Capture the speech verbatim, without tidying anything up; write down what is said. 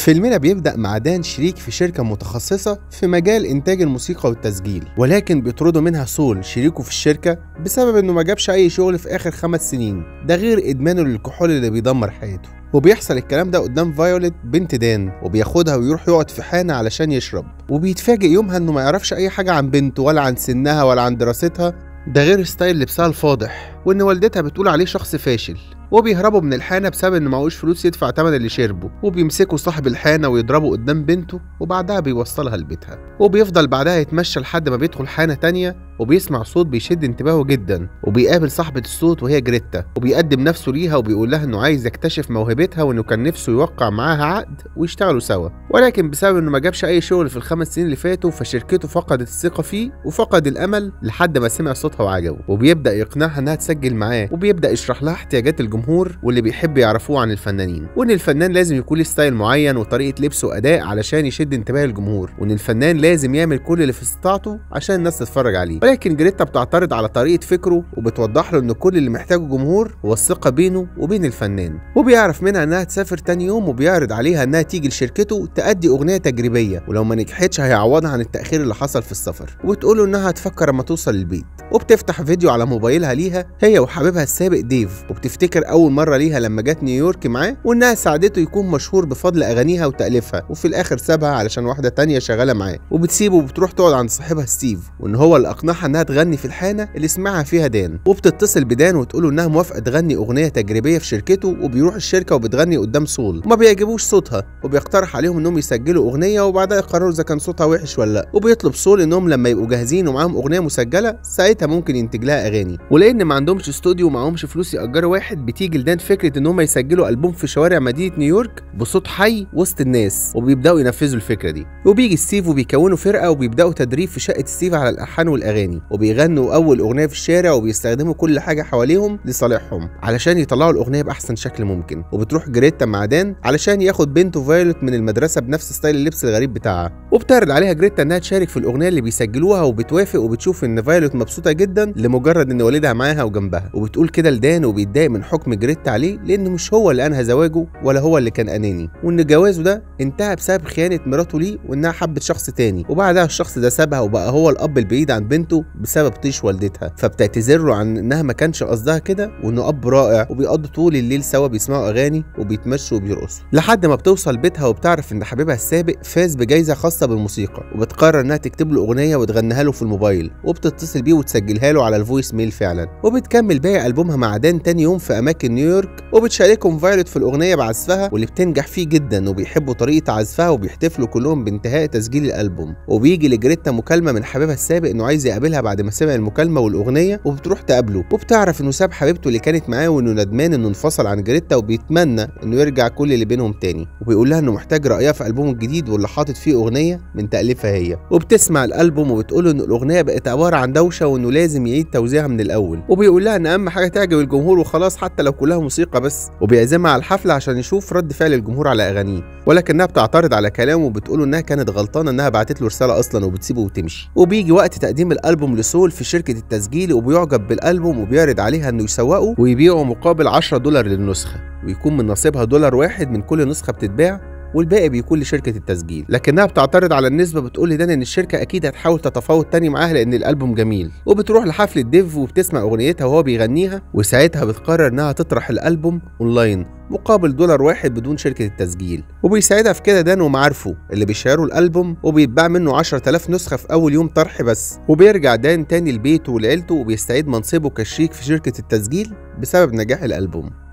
فيلمنا بيبدأ مع دان شريك في شركة متخصصة في مجال إنتاج الموسيقى والتسجيل، ولكن بيطردوا منها سول شريكه في الشركة بسبب إنه ما جابش أي شغل في آخر خمس سنين، ده غير إدمانه للكحول اللي بيدمر حياته. وبيحصل الكلام ده قدام فايوليت بنت دان، وبياخدها ويروح يقعد في حانة علشان يشرب، وبيتفاجئ يومها إنه ما يعرفش أي حاجة عن بنته ولا عن سنها ولا عن دراستها، ده غير ستايل لبسها الفاضح، وإن والدتها بتقول عليه شخص فاشل. وبيهربوا من الحانة بسبب إن معهوش فلوس يدفع تمن اللي شربه، وبيمسكوا صاحب الحانة ويضربوا قدام بنته، وبعدها بيوصلها لبيتها. وبيفضل بعدها يتمشى لحد ما بيدخل حانة تانية، وبيسمع صوت بيشد انتباهه جدا، وبيقابل صاحبة الصوت وهي جريتا، وبيقدم نفسه ليها وبيقول لها إنه عايز يكتشف موهبتها وإنه كان نفسه يوقع معاها عقد ويشتغلوا سوا، ولكن بسبب إنه ما جابش أي شغل في الخمس سنين اللي فاتوا فشركته فقدت الثقة فيه وفقد الأمل لحد ما سمع صوتها وعجبه، وبيبدأ يقنعها إنها تسجل معاه، وبيبدأ يشرح لها احتياجات الجمهور واللي بيحب يعرفوه عن الفنانين، وإن الفنان لازم يكون له ستايل معين وطريقة لبسه وأداء علشان يشد انتباه الجمهور، وإن الفنان لازم يعمل كل اللي في استطاعته عشان الناس تتفرج عليه. ولكن جريتا بتعترض على طريقة فكره وبتوضح له إن كل اللي محتاجه الجمهور هو الثقة بينه وبين الفنان، وبيعرف منها إنها تسافر تاني يوم، وبيعرض عليها إنها تيجي لشركته تأدي أغنية تجريبية، ولو ما نجحتش هيعوضها عن التأخير اللي حصل في السفر، وبتقول له إنها هتفكر اما توصل البيت. وبتفتح فيديو على موبايلها ليها هي وحبيبها السابق ديف، وبتفتكر أول مرة ليها لما جت نيويورك معاه، وإنها ساعدته يكون مشهور بفضل أغانيها وتأليفها، وفي الآخر سابها علشان واحدة تانية شغالة معاه، وبتسيبه وبتروح تقعد عند صاحبها ستيف، وإن هو اللي أقنعها إنها تغني في الحانة اللي سمعها فيها دان. وبتتصل بدان وتقوله إنها موافقة تغني أغنية تجريبية في شركته، وبيروح الشركة وبتغني قدام سول، وما بيعجبوش صوتها، وبيقترح عليهم إنهم يسجلوا أغنية وبعدها يقرروا إذا كان صوتها وحش ولا لأ، وبيطلب سول إنهم لما يبقوا جاهزين ومعاهم أغنية مسجلة ساعتها ممكن ينتج لها أغاني. ولأن ما عندهمش استوديو ومعهمش فلوس يأجروا واحد، بتيجي لدان فكرة إنهم يسجلوا ألبوم في شوارع مدينة نيويورك بصوت حي وسط الناس، وبيبدأوا ينفذوا الفكرة دي. وبيجي ستيف وبيكونوا فرقة وبيبدأوا تدريب في شقة ستيف على الألحان والأغاني، وبيغنوا أول أغنية في الشارع، وبيستخدموا كل حاجة حواليهم لصالحهم علشان يطلعوا الأغنية بأحسن شكل ممكن. وبتروح جريتا مع دان علشان ياخد بنته فايوليت من المدرسة بنفس ستايل اللبس الغريب بتاعها، وبتعرض عليها جريتا إنها تشارك في الأغنية اللي بيسجلوها، وبتوافق، وبتشوف إن فايوليت مبسوطة جدا لمجرد إن والدها معاها وجنبها، وبتقول كده لدان، وبيتضايق من حكم جريتا عليه لأنه مش هو اللي أنهى زواجه ولا هو اللي كان أناني، وإن جوازه ده انتهى بسبب خيانة مراته ليه، وإنها حبت شخص تاني، وبعدها الشخص ده سابها وبقى هو الأب البعيد عن بنته بسبب طيش والدتها، فبتعتذر له عن إنها ما كانش قصدها كده، وإنه أب رائع، وبيقضوا طول الليل سوا بيسمعوا أغاني وبيتمشوا وبيرقصوا، لحد ما بتوصل بيتها وبتعرف إن حبيبها السابق فاز بجائزة خاصة بالموسيقى، وبتقرر إنها تكتب له أغنية وتغنيها له في الموبايل، وبتتصل بيه وتسجلها له على الفويس ميل فعلا. وبتكمل باقي ألبومها مع دان تاني يوم في أماكن نيويورك، وبتشاركهم فايوليت في الأغنية بعزفها واللي بتنجح فيه جدا، وبيحبوا طريقة عزفها، وبيحتفلوا كلهم بانتهاء تسجيل الألبوم. وبيجي لجريتا مكالمة من حبيبها السابق إنه عايز يقابلها بعد ما سمع المكالمة والأغنية، وبتروح تقابله، وبتعرف إنه ساب حبيبته اللي كانت معاه، وإنه ندمان إنه انفصل عن جريتا، وبيتمنى إنه يرجع كل اللي بينهم تاني، وبيقول لها إنه محتاج رأيها في ألبومه الجديد واللي حاطط فيه أغنية من تأليفها هي. وبتسمع الألبوم وبتقول له إن الأغنية بقت عبارة عن دوشة وإنه لازم يعيد توزيعها من الأول، وبيقول لها إن أهم حاجة تعجب الجمهور وخلاص حتى لو كلها موسيقى بس، وبيعزمها على الحفلة عشان يشوف رد فعل الجمهور على أغانيه، ولكنها بتعترض على كلامه وبتقول انها كانت غلطانه انها بعتت له رساله اصلا، وبتسيبه وتمشي. وبيجي وقت تقديم الالبوم لسول في شركه التسجيل، وبيعجب بالالبوم وبيعرض عليها انه يسوقه ويبيعه مقابل عشرة دولار للنسخه، ويكون من نصيبها دولار واحد من كل نسخه بتتباع، والباقي بيكون لشركه التسجيل. لكنها بتعترض على النسبه، بتقول لدان ان الشركه اكيد هتحاول تتفاوض تاني معاها لان الالبوم جميل. وبتروح لحفله ديف وبتسمع اغنيتها وهو بيغنيها، وساعتها بتقرر انها تطرح الالبوم اونلاين مقابل دولار واحد بدون شركه التسجيل، وبيساعدها في كده دان ومعارفه اللي بيشيروا الالبوم، وبيتباع منه عشرة آلاف نسخه في اول يوم طرح بس. وبيرجع دان تاني لبيته ولعيلته، وبيستعيد منصبه كشريك في شركه التسجيل بسبب نجاح الالبوم.